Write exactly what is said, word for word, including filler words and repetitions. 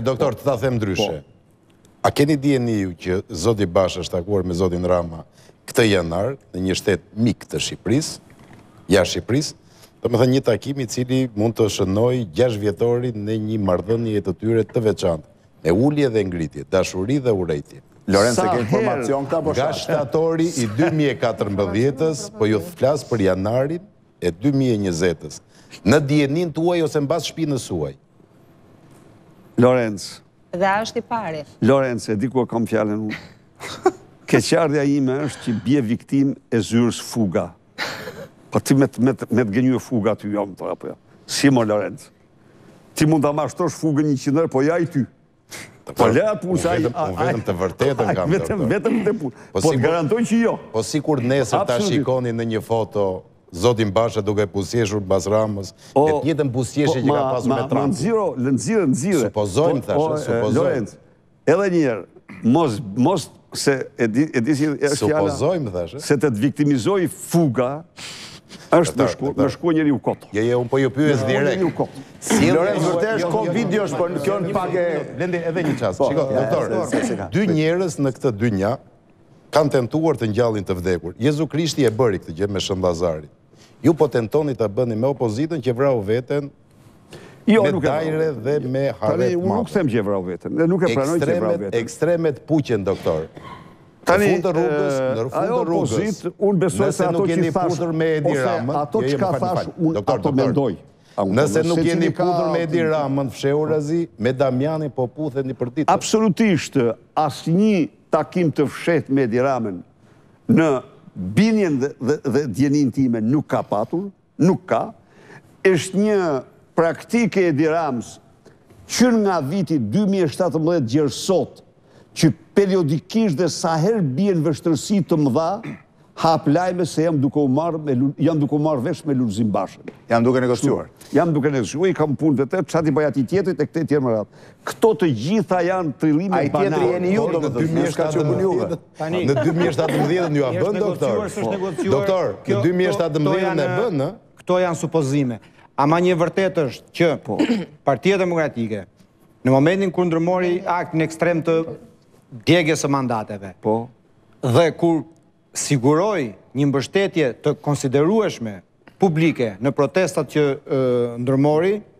doktor, të ta them ndryshe. A keni dijeni ju që zoti Basha është takuar me zotin Rama këtë janar në një shtet mik të Shqipërisë, jashtë Shqipërisë, do të thënë një takim i cili mund të shënojë gjashtë vjetorin në një marrëdhënie të tyre të veçantë, me ulje dhe ngritje, dashuri dhe urrejtje. Lorenzo, ke informacion ka Nga shtatori i dy mijë e katërmbëdhjetës, po ju flas për janarin e dy mijë e njëzetës. Në dijenin tuaj ose mbas shpinës suaj. Lorenz. Dhe është i pari. Lorenz, e di ku e kam fjallën unë. Keqardhja ime është që bje viktim e zyrës fuga. Po ti me të gënjë fuga ty jam të apo ja. Si mo Lorenz. Ti mund të mashtrosh fugën një qindër, po ja i ty. Po le atë punë sa i... Unë vetëm të vërtetën kam të të. Vetëm të punë. Po të garantoj që jo. Po si kur nesër ta shikoni në një foto zotin Basha duke pusjeshur bas Ramës, e të njëjtën pusjeshje që ka pasur me Trump. Ma nëziro, nëzire, nëzire. Supozojmë, thashë, supozojmë. Lorenz, edhe njerë, mos se e di si është fjala... Supozojmë, thashë. Se të të viktimizoj fuga, është me shku njëri u koto. Je, je, unë po ju pyes direkt. Lorenz, vërtet është ko videosh, por kjo në pak e... Lendi, edhe një qasë. Shiko, doktor, dy njerëz në këtë dynja kanë tentuar të ngjallin të vdekur. Jezu Krishti e bëri këtë gjë me Shën Llazarin. Ju po tentoni ta bëni me opozitën që vrau veten me dajre dhe me harret madhe. Unë nuk them që vrau veten, ne nuk e pranoj që vrau veten. Ekstremet puqen, doktor. Në fund të rrugës, në fund të rrugës. Unë besoj se ato që thash, ose ato që ka thash, unë ato mendoj. Nëse nuk jeni puthur me Edi Ramën, fsheu razi, me Damianin po putheni për ditë. Absolutisht, asnjë takim të fshet me Edi Ramën në binjen dhe djenin time nuk ka patur, nuk ka. Është një praktike Edi Ramës që nga viti dy mijë e shtatëmbëdhjetë gjerë sot, që periodikisht dhe sa herë bien vështërsi të mëdha, hap lajme se jam duke u marrë vesh me Lulzim Bashën. Jam duke negociuar. Jam duke negociuar, i kam punë të të, pësa ti bëja ti tjetërit e këte tjerë më ratë. Këto të gjitha janë trillime banale. A i tjetëri jeni ju, do më dhe një shka që bën juve. Në dy mijë e shtatëmbëdhjetë ju a bën, doktor? Doktor, në dy mijë e shtatëmbëdhjetë e bën, në? Këto janë supozime. Ama një vërtet është që Partia Demokratike, në momentin kur ndërmori aktin ekstrem të djegjes së mandateve, dhe kur siguroj një mbështetje të konsiderueshme publike në protestat që ndërmori,